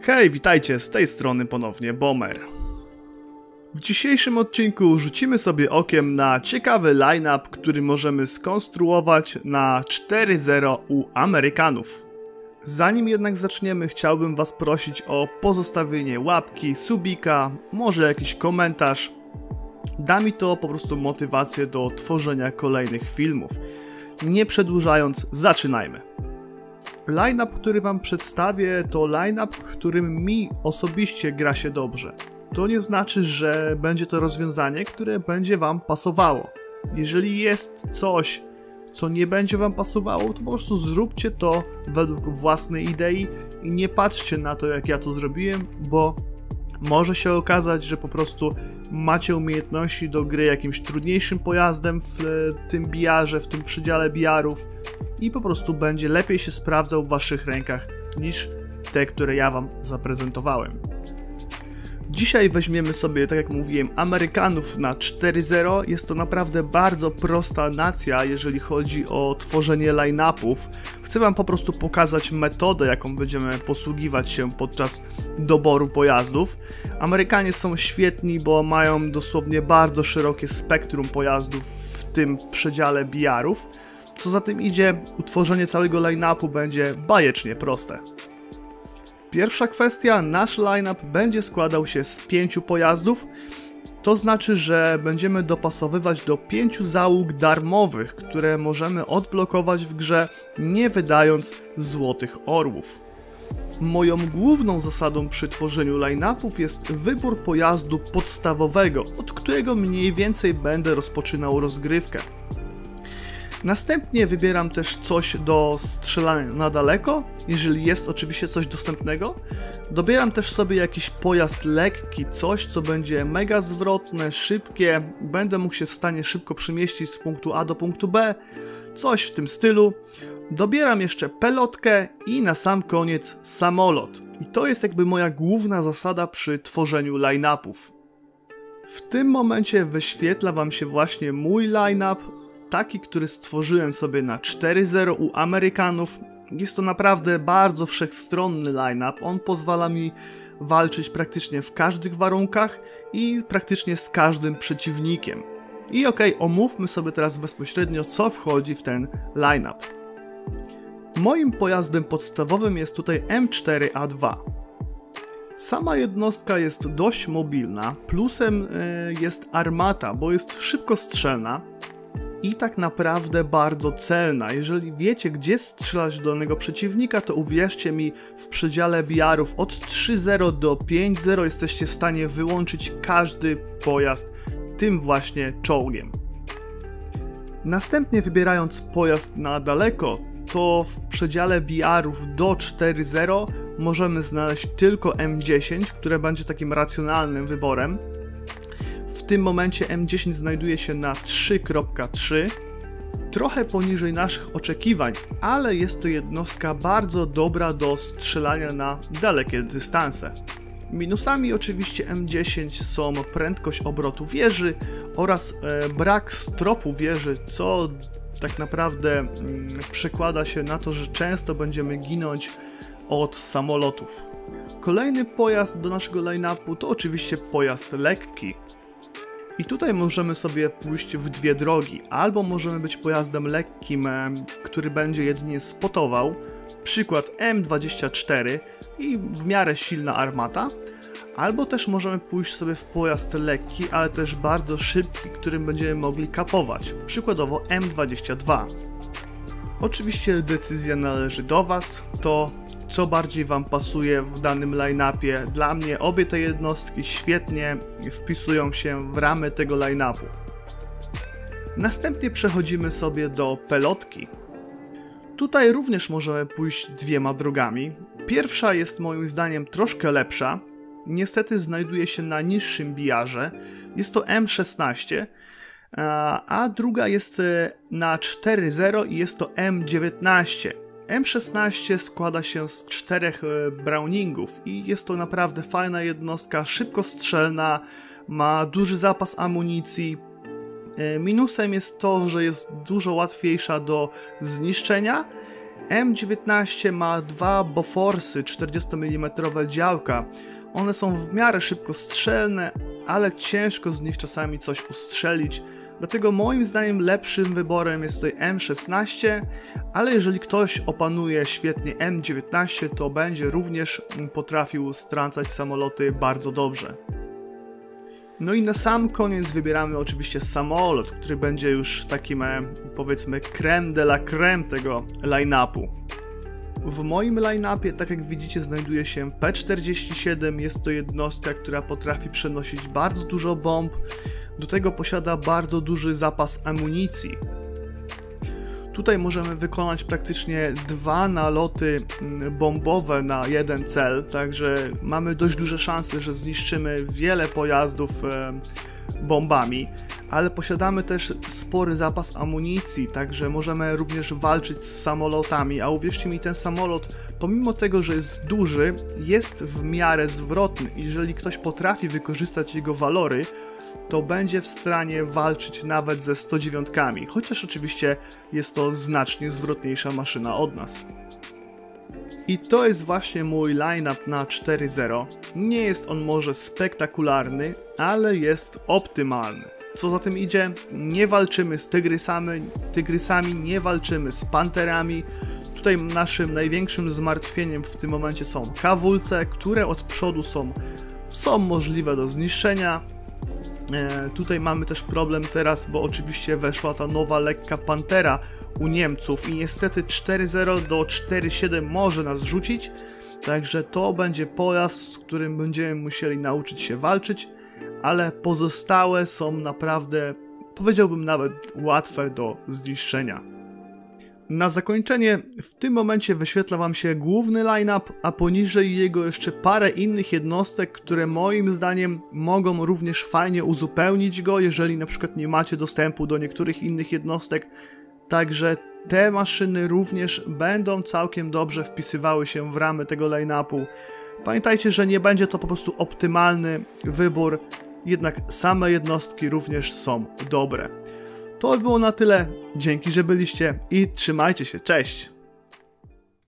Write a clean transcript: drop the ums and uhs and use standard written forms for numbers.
Hej, witajcie, z tej strony ponownie Bomber. W dzisiejszym odcinku rzucimy sobie okiem na ciekawy line-up, który możemy skonstruować na 4-0 u Amerykanów. Zanim jednak zaczniemy, chciałbym was prosić o pozostawienie łapki, subika, może jakiś komentarz. Da mi to po prostu motywację do tworzenia kolejnych filmów. Nie przedłużając, zaczynajmy. Line-up, który wam przedstawię, to line-up, w którym mi osobiście gra się dobrze. To nie znaczy, że będzie to rozwiązanie, które będzie wam pasowało. Jeżeli jest coś, co nie będzie wam pasowało, to po prostu zróbcie to według własnej idei i nie patrzcie na to, jak ja to zrobiłem, bo może się okazać, że po prostu macie umiejętności do gry jakimś trudniejszym pojazdem w tym BR-ze, w tym przedziale BR-ów i po prostu będzie lepiej się sprawdzał w waszych rękach niż te, które ja wam zaprezentowałem. Dzisiaj weźmiemy sobie, tak jak mówiłem, Amerykanów na 4-0. Jest to naprawdę bardzo prosta nacja, jeżeli chodzi o tworzenie line-upów. Chcę wam po prostu pokazać metodę, jaką będziemy posługiwać się podczas doboru pojazdów. Amerykanie są świetni, bo mają dosłownie bardzo szerokie spektrum pojazdów w tym przedziale BR-ów. Co za tym idzie, utworzenie całego line-upu będzie bajecznie proste. Pierwsza kwestia, nasz line-up będzie składał się z 5 pojazdów, to znaczy, że będziemy dopasowywać do 5 załóg darmowych, które możemy odblokować w grze, nie wydając złotych orłów. Moją główną zasadą przy tworzeniu line-upów jest wybór pojazdu podstawowego, od którego mniej więcej będę rozpoczynał rozgrywkę. Następnie wybieram też coś do strzelania na daleko, jeżeli jest oczywiście coś dostępnego. Dobieram też sobie jakiś pojazd lekki, coś co będzie mega zwrotne, szybkie, będę mógł się w stanie szybko przemieścić z punktu A do punktu B, coś w tym stylu. Dobieram jeszcze pelotkę i na sam koniec samolot. I to jest jakby moja główna zasada przy tworzeniu line-upów. W tym momencie wyświetla wam się właśnie mój line-up, taki, który stworzyłem sobie na 4-0 u Amerykanów. Jest to naprawdę bardzo wszechstronny line-up. On pozwala mi walczyć praktycznie w każdych warunkach i praktycznie z każdym przeciwnikiem. I omówmy sobie teraz bezpośrednio, co wchodzi w ten line-up. Moim pojazdem podstawowym jest tutaj M4A2. Sama jednostka jest dość mobilna, plusem jest armata, bo jest szybkostrzelna i tak naprawdę bardzo celna. Jeżeli wiecie, gdzie strzelać do danego przeciwnika, to uwierzcie mi, w przedziale BR-ów od 3-0 do 5-0 jesteście w stanie wyłączyć każdy pojazd tym właśnie czołgiem. Następnie wybierając pojazd na daleko, to w przedziale BR-ów do 4-0 możemy znaleźć tylko M10, które będzie takim racjonalnym wyborem. W tym momencie M10 znajduje się na 3.3, trochę poniżej naszych oczekiwań, ale jest to jednostka bardzo dobra do strzelania na dalekie dystanse. Minusami oczywiście M10 są prędkość obrotu wieży oraz brak stropu wieży, co tak naprawdę przekłada się na to, że często będziemy ginąć od samolotów. Kolejny pojazd do naszego line-upu to oczywiście pojazd lekki. I tutaj możemy sobie pójść w dwie drogi. Albo możemy być pojazdem lekkim, który będzie jedynie spotował, przykład M24 i w miarę silna armata. Albo też możemy pójść sobie w pojazd lekki, ale też bardzo szybki, którym będziemy mogli kapować, przykładowo M22. Oczywiście decyzja należy do was, to co bardziej wam pasuje w danym line-upie. Dla mnie obie te jednostki świetnie wpisują się w ramy tego line-upu. Następnie przechodzimy sobie do pelotki. Tutaj również możemy pójść dwiema drogami. Pierwsza jest moim zdaniem troszkę lepsza. Niestety znajduje się na niższym BR-ze. Jest to M16, a druga jest na 4.0 i jest to M19. M16 składa się z 4 Browningów i jest to naprawdę fajna jednostka, szybkostrzelna, ma duży zapas amunicji. Minusem jest to, że jest dużo łatwiejsza do zniszczenia M19 ma dwa Boforsy 40 mm działka. One są w miarę szybkostrzelne, ale ciężko z nich czasami coś ustrzelić. Dlatego moim zdaniem lepszym wyborem jest tutaj M16, ale jeżeli ktoś opanuje świetnie M19, to będzie również potrafił strącać samoloty bardzo dobrze. No i na sam koniec wybieramy oczywiście samolot, który będzie już takim, powiedzmy, crème de la crème tego line-upu. W moim line-upie, tak jak widzicie, znajduje się P-47, jest to jednostka, która potrafi przenosić bardzo dużo bomb, do tego posiada bardzo duży zapas amunicji. Tutaj możemy wykonać praktycznie 2 naloty bombowe na jeden cel, także mamy dość duże szanse, że zniszczymy wiele pojazdów bombami, ale posiadamy też spory zapas amunicji, także możemy również walczyć z samolotami, a uwierzcie mi, ten samolot, pomimo tego, że jest duży, jest w miarę zwrotny. Jeżeli ktoś potrafi wykorzystać jego walory, to będzie w stanie walczyć nawet ze 109-kami, chociaż oczywiście jest to znacznie zwrotniejsza maszyna od nas. I to jest właśnie mój line-up na 4-0. Nie jest on może spektakularny, ale jest optymalny. Co za tym idzie? Nie walczymy z tygrysami, nie walczymy z panterami. Tutaj naszym największym zmartwieniem w tym momencie są kawulce, które od przodu są możliwe do zniszczenia. Tutaj mamy też problem teraz, bo oczywiście weszła ta nowa lekka Pantera u Niemców i niestety 4-0 do 4-7 może nas rzucić, także to będzie pojazd, z którym będziemy musieli nauczyć się walczyć, ale pozostałe są naprawdę, powiedziałbym, nawet łatwe do zniszczenia. Na zakończenie w tym momencie wyświetla Wam się główny line-up, a poniżej jego jeszcze parę innych jednostek, które moim zdaniem mogą również fajnie uzupełnić go, jeżeli na przykład nie macie dostępu do niektórych innych jednostek. Także te maszyny również będą całkiem dobrze wpisywały się w ramy tego line-upu. Pamiętajcie, że nie będzie to po prostu optymalny wybór, jednak same jednostki również są dobre. To było na tyle, dzięki, że byliście i trzymajcie się, cześć!